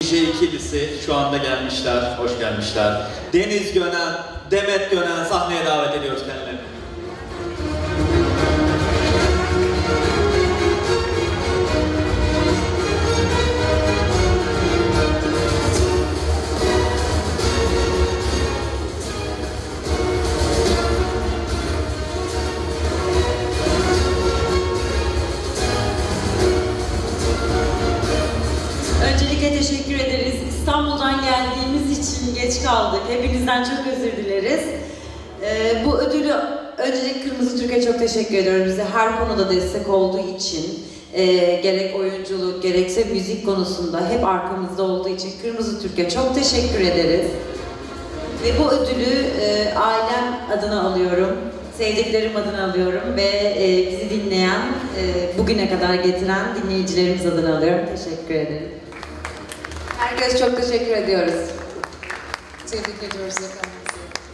DJ ikilisi şu anda gelmişler, hoş gelmişler. Deniz Gönen, Demet Gönen sahneye davet ediyoruz kendilerini. Öncelikle teşekkür ederiz. İstanbul'dan geldiğimiz için geç kaldık. Hepinizden çok özür dileriz. Bu ödülü öncelikle Kırmızı Türk'e çok teşekkür ediyorum. Bize her konuda destek olduğu için, gerek oyunculuk, gerekse müzik konusunda hep arkamızda olduğu için Kırmızı Türk'e çok teşekkür ederiz. Ve bu ödülü ailem adına alıyorum, sevdiklerim adına alıyorum ve bizi dinleyen, bugüne kadar getiren dinleyicilerimiz adına alıyorum. Teşekkür ederim. Herkese çok teşekkür ediyoruz. Tebrik ediyoruz efendim.